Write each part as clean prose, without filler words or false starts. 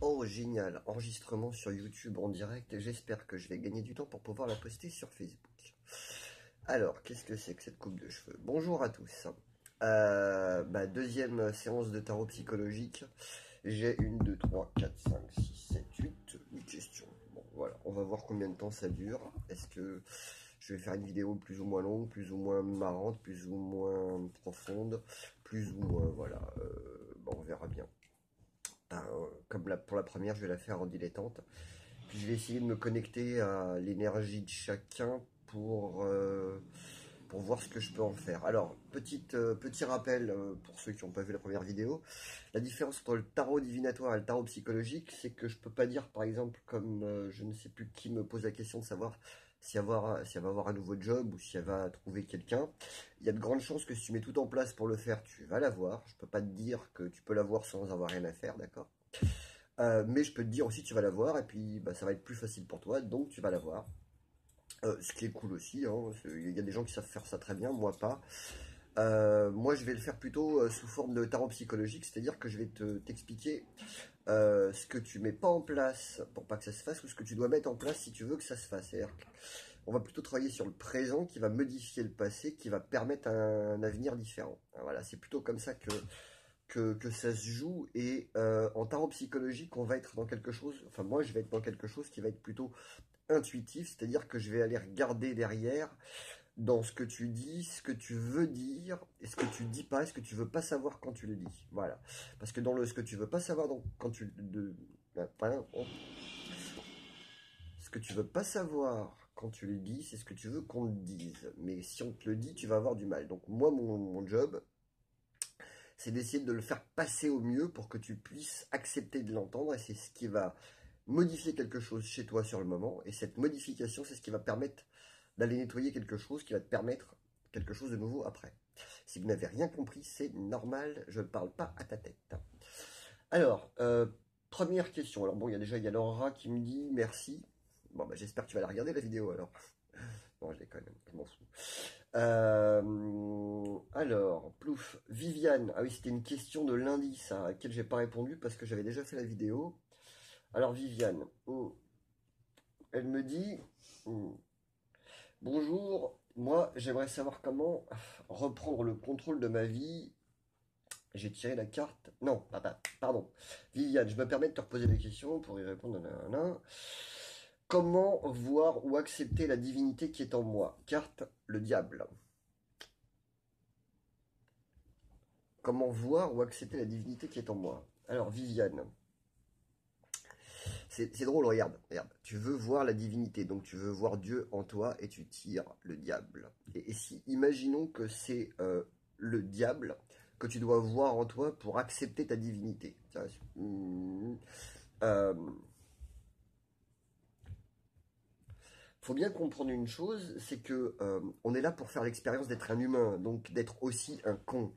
Oh génial, enregistrement sur YouTube en direct, j'espère que je vais gagner du temps pour pouvoir la poster sur Facebook. Alors, qu'est-ce que c'est que cette coupe de cheveux? Bonjour à tous. Deuxième séance de tarot psychologique. J'ai 1, 2, 3, 4, 5, 6, 7, 8 questions. Bon, voilà, on va voir combien de temps ça dure. Est-ce que je vais faire une vidéo plus ou moins longue, plus ou moins marrante, plus ou moins profonde, plus ou moins, voilà. On verra bien. Comme pour la première, je vais la faire en dilettante. Puis je vais essayer de me connecter à l'énergie de chacun pour voir ce que je peux en faire. Alors, petit rappel pour ceux qui n'ont pas vu la première vidéo. La différence entre le tarot divinatoire et le tarot psychologique, c'est que je peux pas dire, par exemple, comme je ne sais plus qui me pose la question de savoir si elle va avoir un nouveau job ou si elle va trouver quelqu'un. Il y a de grandes chances que si tu mets tout en place pour le faire, tu vas l'avoir. Je peux pas te dire que tu peux l'avoir sans avoir rien à faire, d'accord? Mais je peux te dire aussi que tu vas l'avoir et puis ça va être plus facile pour toi, donc tu vas l'avoir. Ce qui est cool aussi, hein, il y a des gens qui savent faire ça très bien, moi pas. Moi je vais le faire plutôt sous forme de tarot psychologique, c'est-à-dire que je vais t'expliquer ce que tu mets pas en place pour pas que ça se fasse ou ce que tu dois mettre en place si tu veux que ça se fasse. C'est-à-dire qu'on va plutôt travailler sur le présent qui va modifier le passé, qui va permettre un avenir différent. Voilà, c'est plutôt comme ça que ça se joue. Et en tarot psychologique, on va être dans quelque chose, enfin moi je vais être dans quelque chose qui va être plutôt intuitif, c'est-à-dire que je vais aller regarder derrière dans ce que tu dis, ce que tu veux dire, et ce que tu dis pas, et ce que tu veux pas savoir quand tu le dis. Voilà. Parce que dans ce que tu veux pas savoir quand tu ce que tu veux pas savoir quand tu le dis, c'est ce que tu veux qu'on te dise. Mais si on te le dit, tu vas avoir du mal. Donc moi, mon job, c'est d'essayer de le faire passer au mieux pour que tu puisses accepter de l'entendre, et c'est ce qui va modifier quelque chose chez toi sur le moment, et cette modification, c'est ce qui va permettre d'aller nettoyer quelque chose, qui va te permettre quelque chose de nouveau après. Si vous n'avez rien compris, c'est normal, je ne parle pas à ta tête. Alors, première question. Alors bon, il y a Laura qui me dit merci. Bon, j'espère que tu vas la regarder la vidéo alors. Non, je déconne, je m'en fous. Alors, plouf, Viviane. Ah oui, c'était une question de lundi, ça, à laquelle j'ai pas répondu parce que j'avais déjà fait la vidéo. Alors, Viviane, elle me dit, bonjour, moi, j'aimerais savoir comment reprendre le contrôle de ma vie. J'ai tiré la carte. Non, pardon. Viviane, je me permets de te reposer des questions pour y répondre. Comment voir ou accepter la divinité qui est en moi? Carte, le diable. Comment voir ou accepter la divinité qui est en moi? Alors, Viviane. C'est drôle, regarde. Tu veux voir la divinité, donc tu veux voir Dieu en toi et tu tires le diable. Et si, imaginons que c'est le diable que tu dois voir en toi pour accepter ta divinité. Faut bien comprendre une chose, c'est que on est là pour faire l'expérience d'être un humain, donc d'être aussi un con.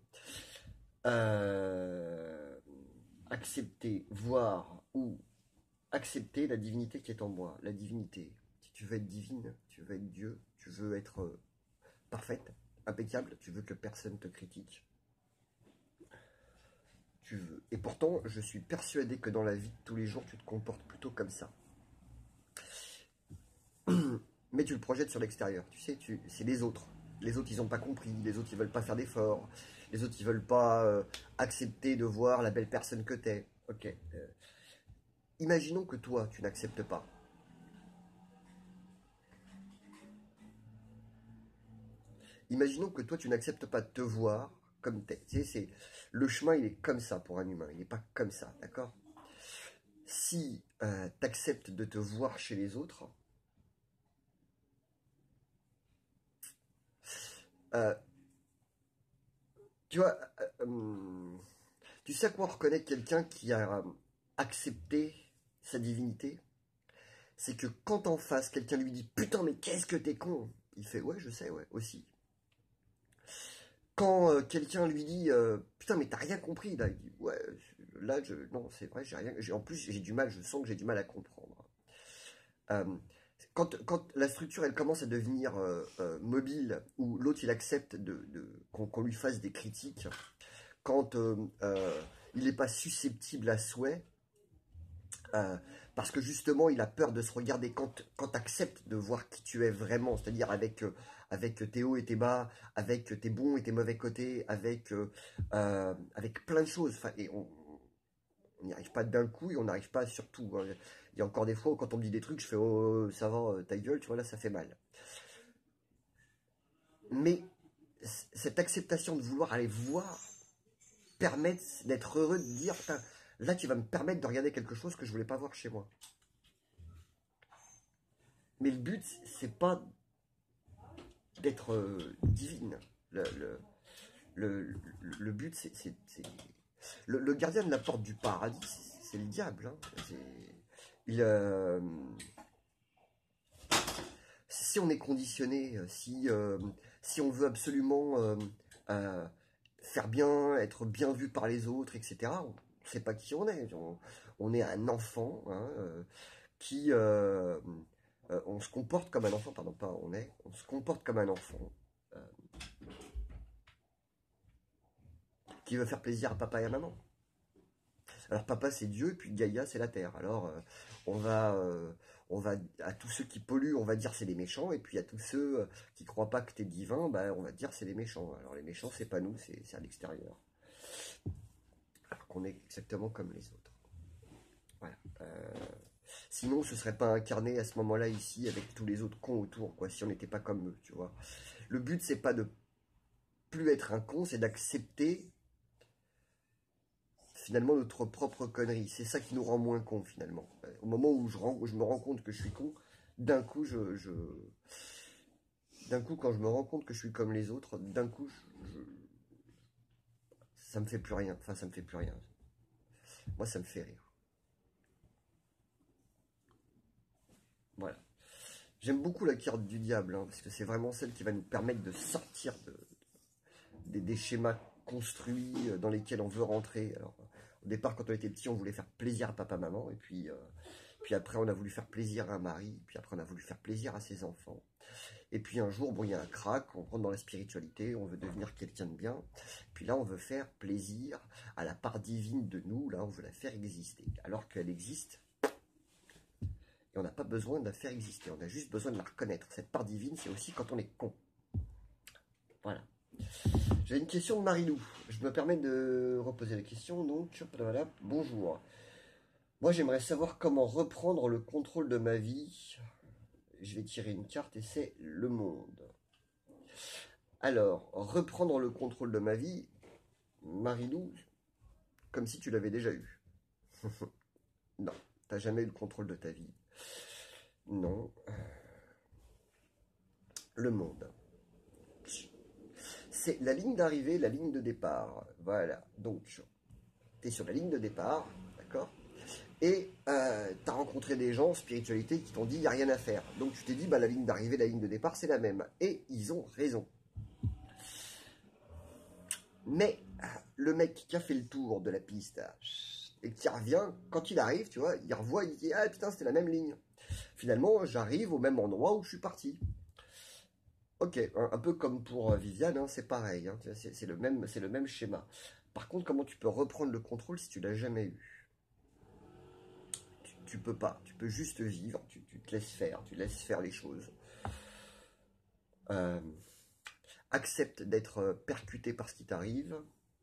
Accepter, voir ou accepter la divinité qui est en moi. La divinité. Si tu veux être divine, tu veux être Dieu, tu veux être parfaite, impeccable, tu veux que personne te critique. Tu veux. Et pourtant, je suis persuadé que dans la vie de tous les jours, tu te comportes plutôt comme ça. Mais tu le projettes sur l'extérieur. Tu sais, c'est les autres. Les autres, ils n'ont pas compris. Les autres, ils veulent pas faire d'efforts. Les autres, ils veulent pas accepter de voir la belle personne que t'es. Ok. Imaginons que toi, tu n'acceptes pas. Imaginons que toi, tu n'acceptes pas de te voir comme t'es. Tu sais, le chemin, il est comme ça pour un humain. Il n'est pas comme ça, d'accord? Si tu acceptes de te voir chez les autres, tu vois, tu sais à quoi on reconnaît quelqu'un qui a accepté sa divinité? C'est que quand en face, quelqu'un lui dit « Putain, mais qu'est-ce que t'es con ?» Il fait « Ouais, je sais, ouais, aussi. » Quand quelqu'un lui dit putain mais t'as rien compris là, il dit ouais là non c'est vrai j'ai rien, en plus j'ai du mal, je sens que j'ai du mal à comprendre. Quand la structure elle commence à devenir mobile, où l'autre il accepte qu'on lui fasse des critiques, quand il n'est pas susceptible à souhait, Parce que justement, il a peur de se regarder quand tu acceptes de voir qui tu es vraiment, c'est-à-dire avec tes hauts et tes bas, avec tes bons et tes mauvais côtés, avec plein de choses. Enfin, et on n'y arrive pas d'un coup et on n'arrive pas sur tout, hein. Il y a encore des fois où quand on me dit des trucs, je fais oh ça va, ta gueule, tu vois, là ça fait mal. Mais cette acceptation de vouloir aller voir permet d'être heureux, de dire là tu vas me permettre de regarder quelque chose que je voulais pas voir chez moi. Mais le but, c'est pas d'être divine. Le but, c'est le gardien de la porte du paradis, c'est le diable. Hein. Si on est conditionné, si on veut absolument faire bien, être bien vu par les autres, etc., on ne sait pas qui on est. On est un enfant hein, on se comporte comme un enfant, pardon, pas on se comporte comme un enfant qui veut faire plaisir à papa et à maman. Alors papa c'est Dieu, puis Gaïa c'est la terre. Alors on va à tous ceux qui polluent, on va dire c'est les méchants, et puis à tous ceux qui croient pas que t'es divin, bah, on va dire c'est les méchants. Alors les méchants c'est pas nous, c'est à l'extérieur. Alors qu'on est exactement comme les autres. Voilà. Sinon ce serait pas incarné à ce moment-là ici avec tous les autres cons autour, quoi, si on n'était pas comme eux, tu vois. Le but c'est pas de plus être un con, c'est d'accepter finalement notre propre connerie. C'est ça qui nous rend moins con finalement. Au moment où je me rends compte que je suis con, d'un coup, d'un coup, quand je me rends compte que je suis comme les autres, d'un coup, ça me fait plus rien. Enfin, ça me fait plus rien. Moi, ça me fait rire. Voilà. J'aime beaucoup la carte du diable, hein, parce que c'est vraiment celle qui va nous permettre de sortir des schémas construits dans lesquels on veut rentrer. Alors, au départ, quand on était petit, on voulait faire plaisir à papa, maman, et puis après, on a voulu faire plaisir à un mari, puis après, on a voulu faire plaisir à ses enfants. Et puis un jour, bon, il y a un crack, on rentre dans la spiritualité, on veut devenir quelqu'un de bien. Puis là, on veut faire plaisir à la part divine de nous, là, on veut la faire exister. Alors qu'elle existe, et on n'a pas besoin de la faire exister, on a juste besoin de la reconnaître. Cette part divine, c'est aussi quand on est con. Voilà. J'ai une question de Marilou. Je me permets de reposer la question, donc, voilà, bonjour. Moi, j'aimerais savoir comment reprendre le contrôle de ma vie. Je vais tirer une carte et c'est le monde. Alors, reprendre le contrôle de ma vie, Marilou, comme si tu l'avais déjà eu. Non, t'as jamais eu le contrôle de ta vie. Non. Le monde. C'est la ligne d'arrivée, la ligne de départ. Voilà. Donc, tu es sur la ligne de départ, d'accord? Et tu as rencontré des gens en spiritualité qui t'ont dit il n'y a rien à faire. Donc tu t'es dit bah, la ligne d'arrivée, la ligne de départ, c'est la même. Et ils ont raison. Mais le mec qui a fait le tour de la piste et qui revient, quand il arrive, tu vois, il revoit, il dit ah putain, c'était la même ligne. Finalement, j'arrive au même endroit où je suis parti. Ok, un peu comme pour Viviane, hein, c'est pareil, hein, c'est le même schéma. Par contre, comment tu peux reprendre le contrôle si tu l'as jamais eu? Tu peux pas, tu peux juste vivre, tu te laisses faire, tu laisses faire les choses. Accepte d'être percuté par ce qui t'arrive.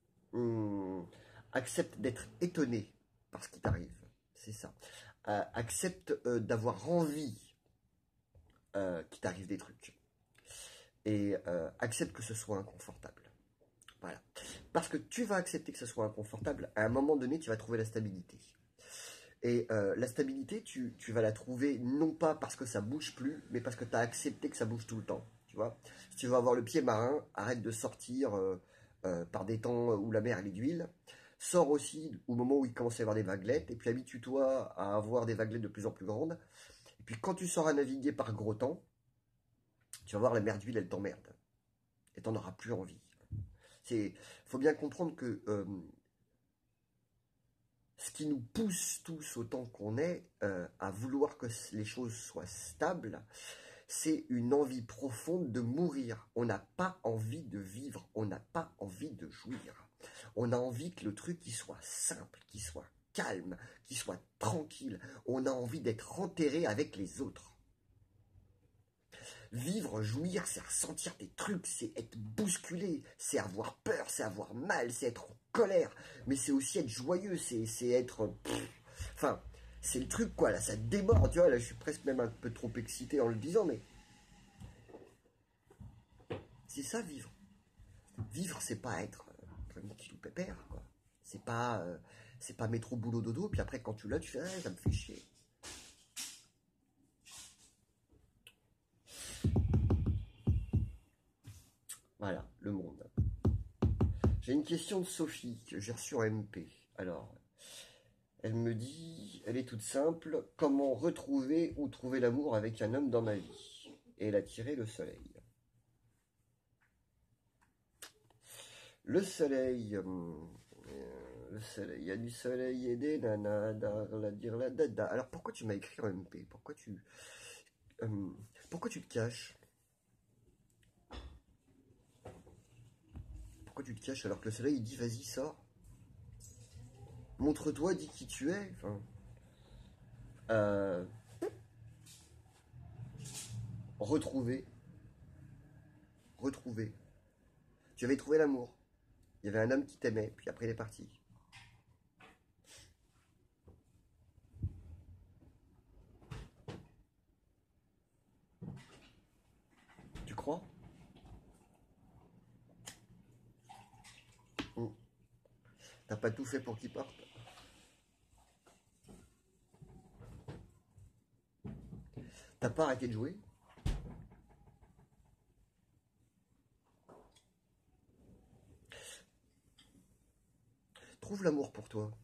Accepte d'être étonné par ce qui t'arrive, c'est ça. Accepte d'avoir envie qu'il t'arrive des trucs. Et accepte que ce soit inconfortable. Voilà. Parce que tu vas accepter que ce soit inconfortable, à un moment donné, tu vas trouver la stabilité. Et la stabilité, tu vas la trouver non pas parce que ça bouge plus, mais parce que tu as accepté que ça bouge tout le temps. Tu vois, si tu veux avoir le pied marin, arrête de sortir par des temps où la mer elle est d'huile. Sors aussi au moment où il commence à y avoir des vaguelettes, et puis habitue-toi à avoir des vaguelettes de plus en plus grandes. Et puis quand tu sauras naviguer par gros temps, tu vas voir la mer d'huile, elle t'emmerde. Et t'en auras plus envie. Faut bien comprendre que ce qui nous pousse tous autant qu'on est à vouloir que les choses soient stables, c'est une envie profonde de mourir. On n'a pas envie de vivre, on n'a pas envie de jouir. On a envie que le truc qui soit simple, qui soit calme, qui soit tranquille. On a envie d'être enterré avec les autres. Vivre, jouir, c'est ressentir des trucs, c'est être bousculé, c'est avoir peur, c'est avoir mal, c'est être en colère, mais c'est aussi être joyeux, c'est être... Enfin, c'est le truc quoi, là, ça déborde, tu vois, là je suis presque même un peu trop excité en le disant, mais... C'est ça vivre. Vivre, c'est pas être tranquille ou pépère, quoi. C'est pas métro, boulot, dodo, puis après quand tu l'as, tu fais, ah, ça me fait chier. Voilà, le monde. J'ai une question de Sophie que j'ai reçue en MP. Alors, elle me dit, elle est toute simple, comment retrouver ou trouver l'amour avec un homme dans ma vie? Et elle a tiré le soleil. Le soleil, il y a du soleil et des nanas, la dada. Alors pourquoi tu m'as écrit en MP? Pourquoi tu te caches? Pourquoi tu te caches alors que le soleil il dit vas-y sors, montre-toi, dis qui tu es. Enfin, retrouver. Tu avais trouvé l'amour. Il y avait un homme qui t'aimait, puis après il est parti. Tu crois? T'as pas tout fait pour qu'il parte? T'as pas arrêté de jouer? Trouve l'amour pour toi.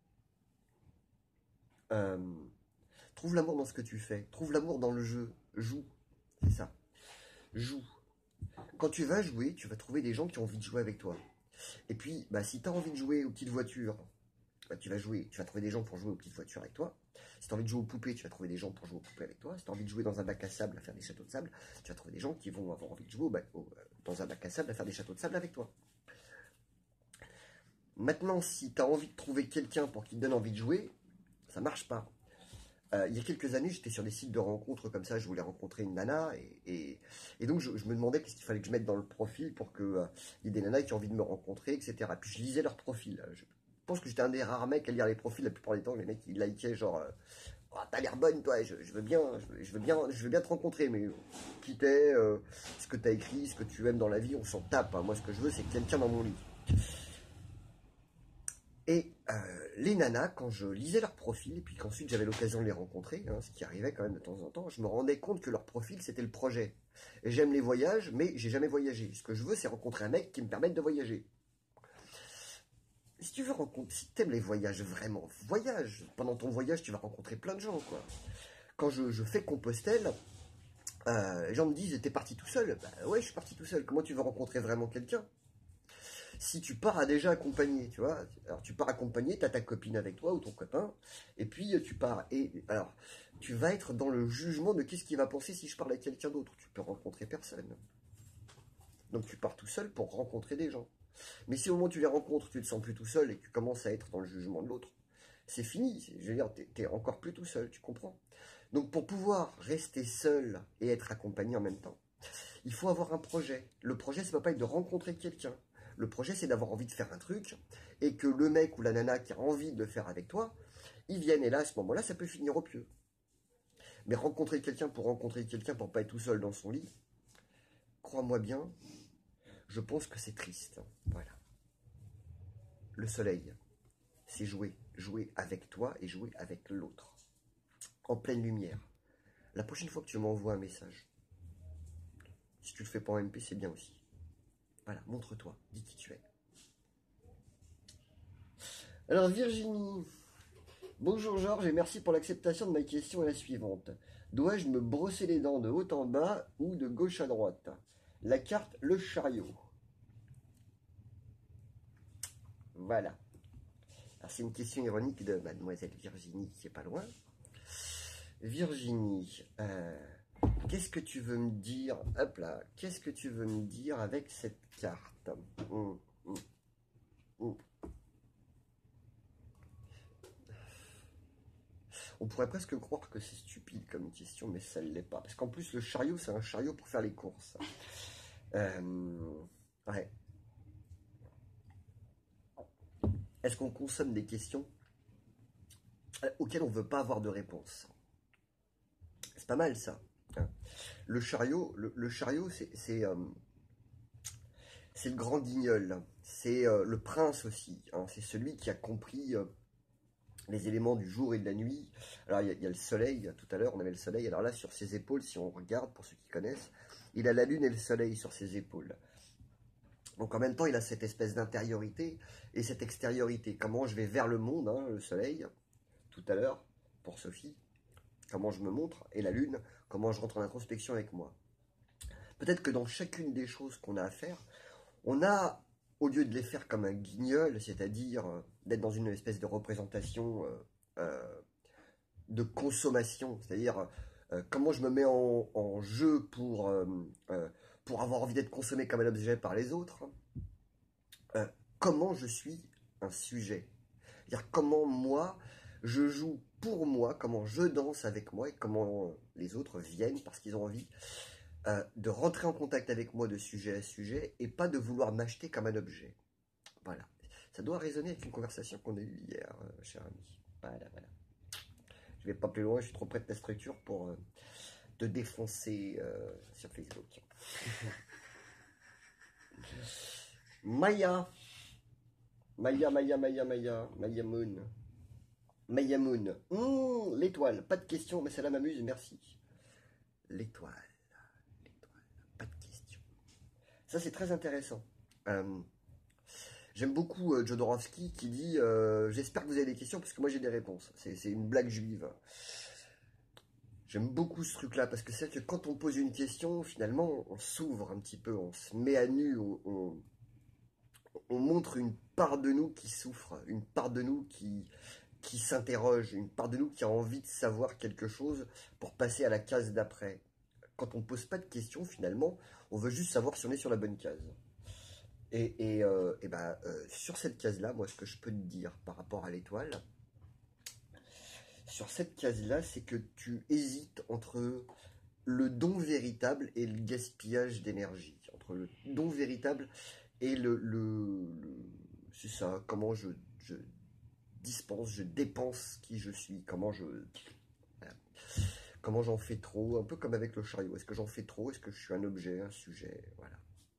Trouve l'amour dans ce que tu fais. Trouve l'amour dans le jeu. Joue. C'est ça. Joue. Quand tu vas jouer, tu vas trouver des gens qui ont envie de jouer avec toi. Et puis, bah, si tu as envie de jouer aux petites voitures, bah, tu vas trouver des gens pour jouer aux petites voitures avec toi. Si tu as envie de jouer aux poupées, tu vas trouver des gens pour jouer aux poupées avec toi. Si tu as envie de jouer dans un bac à sable, à faire des châteaux de sable, tu vas trouver des gens qui vont avoir envie de jouer dans un bac à sable, à faire des châteaux de sable avec toi. Maintenant, si tu as envie de trouver quelqu'un pour qui te donne envie de jouer, ça marche pas. Il y a quelques années, j'étais sur des sites de rencontres comme ça, je voulais rencontrer une nana, et donc je me demandais qu'est-ce qu'il fallait que je mette dans le profil pour qu'il y ait des nanas qui ont envie de me rencontrer, etc. Puis je lisais leur profil. Je pense que j'étais un des rares mecs à lire les profils. La plupart du temps, les mecs, ils likaient genre oh, t'as l'air bonne, toi, je veux bien te rencontrer, mais qui t'es, ce que t'as écrit, ce que tu aimes dans la vie, on s'en tape. Hein. Moi, ce que je veux, c'est quelqu'un dans mon lit. Et les nanas, quand je lisais leur profil, et puis qu'ensuite j'avais l'occasion de les rencontrer, hein, ce qui arrivait quand même de temps en temps, je me rendais compte que leur profil, c'était le projet. Et j'aime les voyages, mais j'ai jamais voyagé. Ce que je veux, c'est rencontrer un mec qui me permette de voyager. Si tu veux si t'aimes les voyages vraiment, voyage. Pendant ton voyage, tu vas rencontrer plein de gens, quoi. Quand je fais Compostelle, les gens me disent, t'es parti tout seul? Bah ouais, je suis parti tout seul. Comment tu veux rencontrer vraiment quelqu'un? Si tu pars déjà accompagné, tu vois, alors tu pars accompagné, tu as ta copine avec toi ou ton copain, et puis tu pars. Et alors, tu vas être dans le jugement de qu'est-ce qu'il va penser si je parle avec quelqu'un d'autre. Tu peux rencontrer personne. Donc tu pars tout seul pour rencontrer des gens. Mais si au moment où tu les rencontres, tu te sens plus tout seul et que tu commences à être dans le jugement de l'autre, c'est fini. Je veux dire, t'es encore plus tout seul, tu comprends? Donc pour pouvoir rester seul et être accompagné en même temps, il faut avoir un projet. Le projet, ça ne va pas être de rencontrer quelqu'un. Le projet, c'est d'avoir envie de faire un truc et que le mec ou la nana qui a envie de le faire avec toi, ils viennent. Et là, à ce moment-là, ça peut finir au pieu. Mais rencontrer quelqu'un pour pas être tout seul dans son lit, crois-moi bien, je pense que c'est triste. Voilà. Le soleil, c'est jouer. Jouer avec toi et jouer avec l'autre. En pleine lumière. La prochaine fois que tu m'envoies un message, si tu le fais pas en MP, c'est bien aussi. Voilà, montre-toi, dis qui tu es. Alors Virginie, bonjour Georges et merci pour l'acceptation de ma question est la suivante. Dois-je me brosser les dents de haut en bas ou de gauche à droite? La carte, le chariot. Voilà. Alors c'est une question ironique de mademoiselle Virginie qui est pas loin. Virginie, qu'est-ce que tu veux me dire? Hop là, qu'est-ce que tu veux me dire avec cette carte? On pourrait presque croire que c'est stupide comme question, mais ça ne l'est pas. Parce qu'en plus, le chariot, c'est un chariot pour faire les courses. Ouais. Est-ce qu'on consomme des questions auxquelles on ne veut pas avoir de réponse? C'est pas mal, ça. Le chariot, le chariot, c'est le grand guignol. C'est le prince aussi. Hein. C'est celui qui a compris les éléments du jour et de la nuit. Alors, il y a le soleil. Tout à l'heure, on avait le soleil. Alors là, sur ses épaules, si on regarde, pour ceux qui connaissent, il a la lune et le soleil sur ses épaules. Donc, en même temps, il a cette espèce d'intériorité et cette extériorité. Comment je vais vers le monde, hein, le soleil, tout à l'heure, pour Sophie. Comment je me montre. Et la lune, comment je rentre en introspection avec moi. Peut-être que dans chacune des choses qu'on a à faire, on a, au lieu de les faire comme un guignol, c'est-à-dire d'être dans une espèce de représentation de consommation, c'est-à-dire comment je me mets en jeu pour avoir envie d'être consommé comme un objet par les autres, comment je suis un sujet. C'est-à-dire comment moi, je joue pour moi, comment je danse avec moi et comment les autres viennent parce qu'ils ont envie de rentrer en contact avec moi de sujet à sujet et pas de vouloir m'acheter comme un objet. Voilà. Ça doit résonner avec une conversation qu'on a eue hier, cher ami. Voilà, voilà. Je vais pas plus loin, je suis trop près de ta structure pour te défoncer sur Facebook. Maya. Maya Moon. Maya Moon. L'étoile. Pas de question, mais celle-là m'amuse, merci. L'étoile. Pas de question. Ça, c'est très intéressant. J'aime beaucoup Jodorowsky qui dit j'espère que vous avez des questions parce que moi j'ai des réponses. C'est une blague juive. J'aime beaucoup ce truc-là parce que c'est que quand on pose une question, finalement, on s'ouvre un petit peu, on se met à nu, on montre une part de nous qui souffre, une part de nous qui s'interroge, une part de nous qui a envie de savoir quelque chose pour passer à la case d'après. Quand on ne pose pas de questions, finalement, on veut juste savoir si on est sur la bonne case. Sur cette case-là, moi, ce que je peux te dire par rapport à l'étoile, sur cette case-là, c'est que tu hésites entre le don véritable et le gaspillage d'énergie. Entre le don véritable et c'est ça, comment je dispense, je dépense qui je suis, comment j'en fais trop, un peu comme avec le chariot. Est-ce que j'en fais trop? Est-ce que je suis un objet, un sujet? Voilà.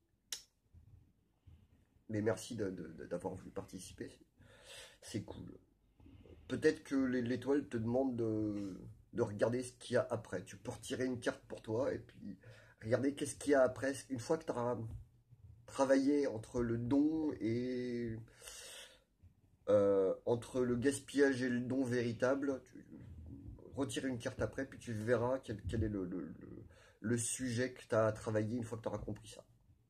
Mais merci d'avoir voulu participer. C'est cool. Peut-être que l'étoile te demande de regarder ce qu'il y a après. Tu peux retirer une carte pour toi et puis regarder qu'est-ce qu'il y a après. Une fois que tu auras travaillé entre le don et entre le gaspillage et le don véritable, tu retires une carte après, puis tu verras quel est le sujet que tu as travaillé une fois que tu auras compris ça.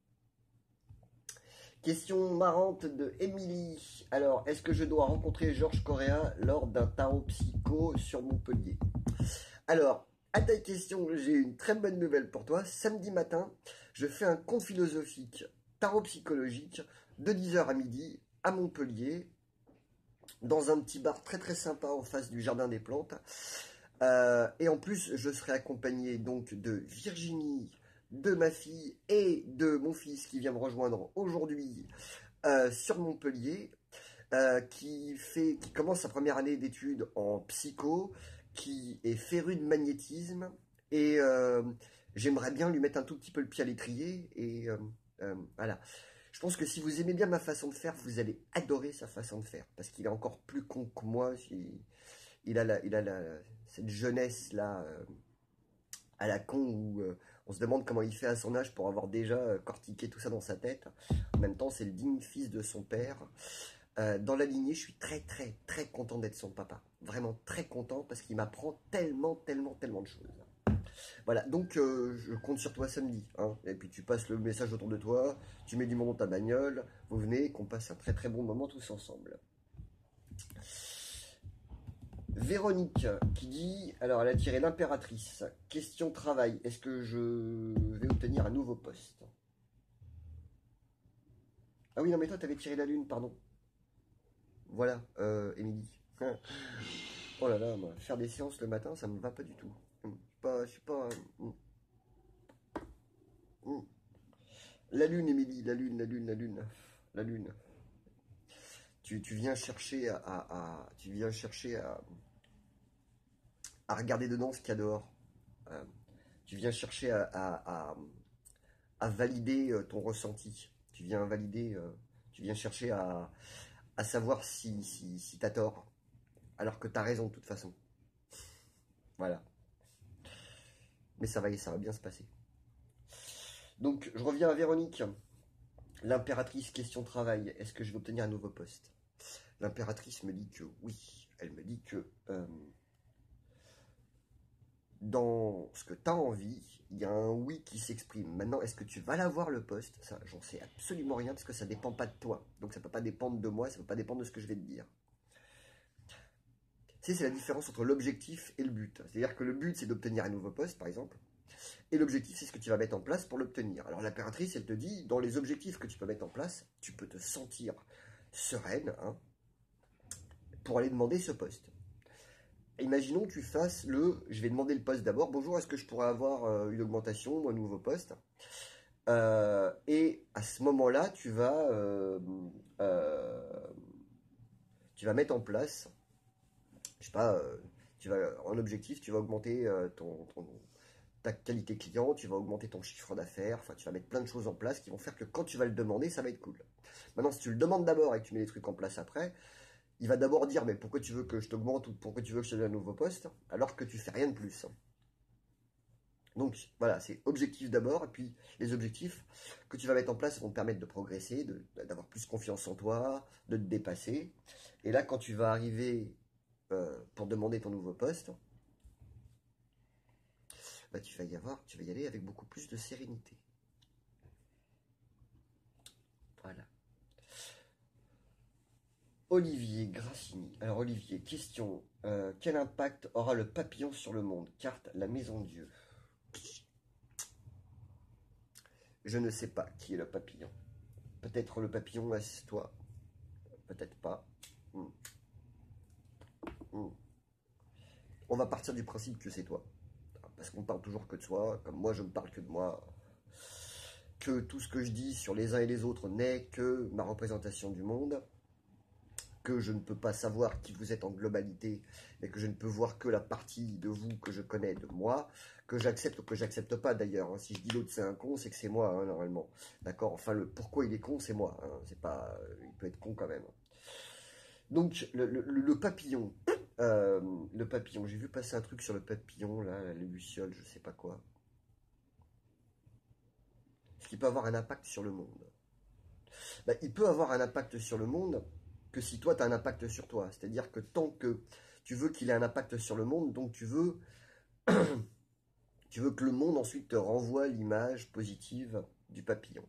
Question marrante de Émilie. Alors, est-ce que je dois rencontrer Georges Correa lors d'un tarot psycho sur Montpellier? Alors, à ta question, j'ai une très bonne nouvelle pour toi. Samedi matin, je fais un conte philosophique tarot psychologique de 10h à midi à Montpellier, dans un petit bar très très sympa en face du Jardin des Plantes. Et en plus, je serai accompagné donc de Virginie, de ma fille et de mon fils qui vient me rejoindre aujourd'hui sur Montpellier, qui commence sa première année d'études en psycho, qui est féru de magnétisme et j'aimerais bien lui mettre un tout petit peu le pied à l'étrier et voilà. Je pense que si vous aimez bien ma façon de faire, vous allez adorer sa façon de faire parce qu'il est encore plus con que moi. Il a cette jeunesse-là à la con où on se demande comment il fait à son âge pour avoir déjà cortiqué tout ça dans sa tête. En même temps, c'est le digne fils de son père. Dans la lignée, je suis très très très content d'être son papa. Vraiment très content parce qu'il m'apprend tellement de choses. Voilà, donc je compte sur toi samedi. Hein. Et puis tu passes le message autour de toi, tu mets du monde dans ta bagnole, vous venez, qu'on passe un très très bon moment tous ensemble. Véronique qui dit, alors elle a tiré l'impératrice, question travail, est-ce que je vais obtenir un nouveau poste? Ah oui, non mais toi t'avais tiré la lune, pardon. Voilà, Émilie. Oh là là, moi, faire des séances le matin, ça me va pas du tout. Je suis pas. Hmm. La lune, Émilie, la lune, la lune, la lune, la lune. Tu viens chercher tu viens chercher à regarder dedans ce qu'il y a dehors. Euh, Tu viens chercher à valider ton ressenti. Tu viens valider, tu viens chercher à savoir si t'as tort, alors que t'as raison de toute façon. Voilà. Mais ça va bien se passer. Donc, je reviens à Véronique. L'impératrice, question travail. Est-ce que je vais obtenir un nouveau poste? L'impératrice me dit que oui. Elle me dit que dans ce que tu as envie, il y a un oui qui s'exprime. Maintenant, est-ce que tu vas l'avoir le poste? Ça, j'en sais absolument rien parce que ça dépend pas de toi. Donc ça peut pas dépendre de moi, ça peut pas dépendre de ce que je vais te dire. Tu sais, c'est la différence entre l'objectif et le but. C'est-à-dire que le but, c'est d'obtenir un nouveau poste, par exemple. Et l'objectif, c'est ce que tu vas mettre en place pour l'obtenir. Alors l'impératrice, elle te dit, dans les objectifs que tu peux mettre en place, tu peux te sentir sereine, hein, pour aller demander ce poste. Imaginons que tu fasses je vais demander le poste d'abord. Bonjour, est-ce que je pourrais avoir une augmentation ou un nouveau poste? Et à ce moment-là, tu vas mettre en place, je sais pas, en objectif, tu vas augmenter ta qualité client, tu vas augmenter ton chiffre d'affaires, enfin, tu vas mettre plein de choses en place qui vont faire que quand tu vas le demander, ça va être cool. Maintenant, si tu le demandes d'abord et que tu mets les trucs en place après, il va d'abord dire, mais pourquoi tu veux que je t'augmente ou pourquoi tu veux que je te donne un nouveau poste, alors que tu fais rien de plus. Donc voilà, c'est objectif d'abord, et puis les objectifs que tu vas mettre en place vont te permettre de progresser, d'avoir plus confiance en toi, de te dépasser. Et là, quand tu vas arriver pour demander ton nouveau poste, bah, tu vas y aller avec beaucoup plus de sérénité. Voilà. Olivier Grassini. Alors Olivier, question. Quel impact aura le papillon sur le monde? Carte la maison Dieu. Je ne sais pas qui est le papillon. Peut-être le papillon est toi. Peut-être pas. Hmm. Hmm. On va partir du principe que c'est toi. Parce qu'on parle toujours que de soi. Comme moi, je ne parle que de moi. Que tout ce que je dis sur les uns et les autres n'est que ma représentation du monde. Que je ne peux pas savoir qui vous êtes en globalité, mais que je ne peux voir que la partie de vous que je connais de moi, que j'accepte ou que j'accepte pas d'ailleurs. Hein. Si je dis l'autre c'est un con, c'est que c'est moi, hein, normalement. D'accord? Enfin, le pourquoi il est con, c'est moi. Hein. C'est pas, il peut être con quand même. Donc, le papillon. Le papillon. J'ai vu passer un truc sur le papillon, là, les lucioles, je sais pas quoi. Est-ce qu'il peut avoir un impact sur le monde? Bah, il peut avoir un impact sur le monde que si toi, tu as un impact sur toi. C'est-à-dire que tant que tu veux qu'il ait un impact sur le monde, donc tu veux que le monde ensuite te renvoie l'image positive du papillon.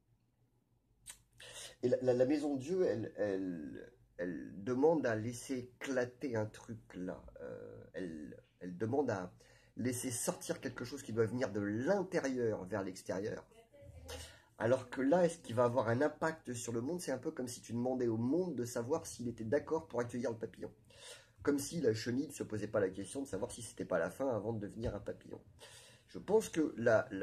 Et la maison Dieu, elle demande à laisser éclater un truc là. Elle demande à laisser sortir quelque chose qui doit venir de l'intérieur vers l'extérieur. Alors que là, est-ce qu'il va avoir un impact sur le monde? C'est un peu comme si tu demandais au monde de savoir s'il était d'accord pour accueillir le papillon. Comme si la chenille ne se posait pas la question de savoir si c'était pas la fin avant de devenir un papillon. Je pense que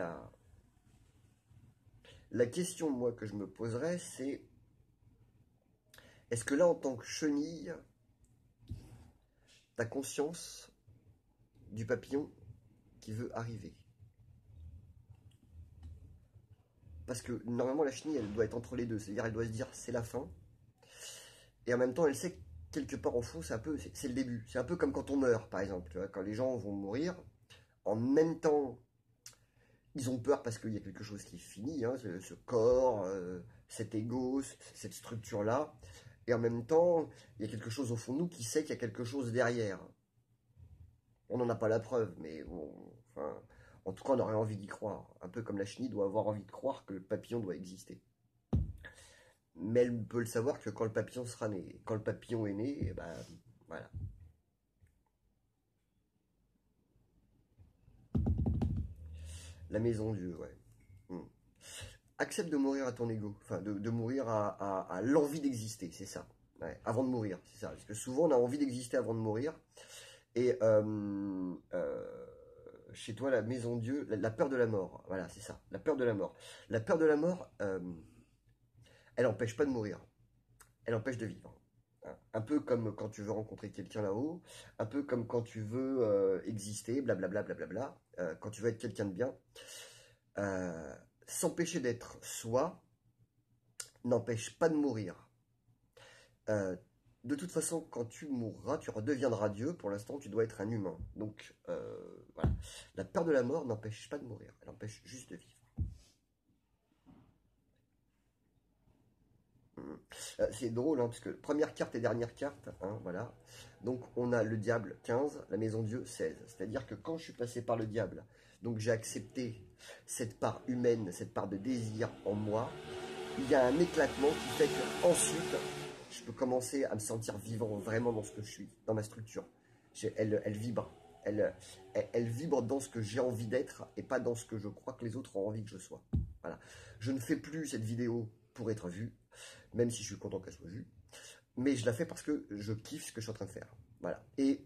la question, moi, que je me poserais, c'est est-ce que là, en tant que chenille, tu as conscience du papillon qui veut arriver? Parce que normalement, la chenille, elle doit être entre les deux. C'est-à-dire, elle doit se dire c'est la fin. Et en même temps, elle sait que quelque part au fond, c'est le début. C'est un peu comme quand on meurt, par exemple. Tu vois, quand les gens vont mourir, en même temps, ils ont peur parce qu'il y a quelque chose qui est fini, hein, ce corps, cet ego, cette structure-là. Et en même temps, il y a quelque chose au fond de nous qui sait qu'il y a quelque chose derrière. On n'en a pas la preuve, mais enfin, en tout cas, on aurait envie d'y croire. Un peu comme la chenille doit avoir envie de croire que le papillon doit exister. Mais elle peut le savoir que quand le papillon sera né. Quand le papillon est né, et ben, voilà. La maison Dieu, ouais. Hmm. Accepte de mourir à ton ego. Enfin, de mourir à l'envie d'exister, c'est ça. Ouais, avant de mourir, c'est ça. Parce que souvent, on a envie d'exister avant de mourir. Et chez toi, la maison Dieu, la peur de la mort. Voilà, c'est ça, la peur de la mort. La peur de la mort, elle n'empêche pas de mourir, elle empêche de vivre. Hein. Un peu comme quand tu veux rencontrer quelqu'un là-haut, un peu comme quand tu veux exister, blablabla, blablabla, quand tu veux être quelqu'un de bien. Euh, S'empêcher d'être soi n'empêche pas de mourir. Euh, de toute façon, quand tu mourras, tu redeviendras Dieu. Pour l'instant, tu dois être un humain. Donc, voilà. La peur de la mort n'empêche pas de mourir. Elle empêche juste de vivre. C'est drôle, hein, parce que première carte et dernière carte, hein, voilà. Donc, on a le diable 15, la maison Dieu 16. C'est-à-dire que quand je suis passé par le diable, donc j'ai accepté cette part humaine, cette part de désir en moi, il y a un éclatement qui fait que ensuite je peux commencer à me sentir vivant vraiment dans ce que je suis, dans ma structure. Elle vibre. Elle vibre dans ce que j'ai envie d'être et pas dans ce que je crois que les autres ont envie que je sois. Voilà. Je ne fais plus cette vidéo pour être vue, même si je suis content qu'elle soit vue, mais je la fais parce que je kiffe ce que je suis en train de faire. Voilà. Et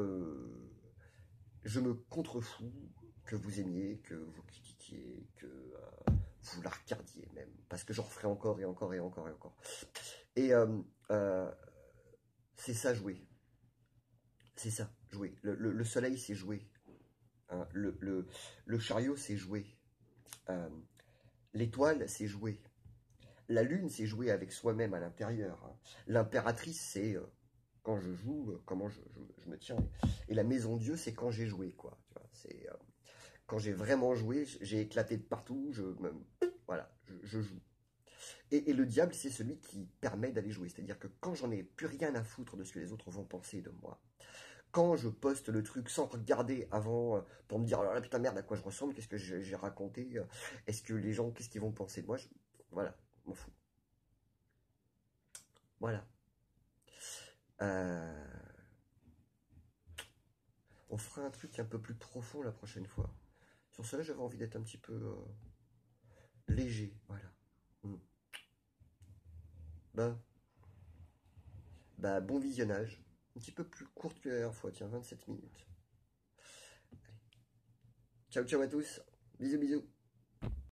je me contrefous que vous aimiez, que vous critiquiez, que vous la regardiez même, parce que j'en referai encore et encore et encore et encore. Et euh, c'est ça jouer, c'est ça jouer. Le soleil c'est jouer, hein. Le chariot c'est jouer, euh, l'étoile c'est jouer, la lune c'est jouer avec soi-même à l'intérieur, hein. L'impératrice c'est quand je joue, comment je me tiens. Et la maison Dieu c'est quand j'ai joué, quoi. C'est quand j'ai vraiment joué, j'ai éclaté de partout, voilà, je joue. Et le diable, c'est celui qui permet d'aller jouer. C'est-à-dire que quand j'en ai plus rien à foutre de ce que les autres vont penser de moi, quand je poste le truc sans regarder avant pour me dire, oh là putain merde, à quoi je ressemble, qu'est-ce que j'ai raconté, est-ce que les gens, qu'est-ce qu'ils vont penser de moi, voilà, m'en fous. Voilà. Euh, On fera un truc un peu plus profond la prochaine fois. Sur cela, j'avais envie d'être un petit peu léger, voilà. Mm. Ben, bah, bon visionnage. Un petit peu plus courte que la dernière fois, tiens, 27 minutes. Allez. Ciao, ciao à tous. Bisous, bisous.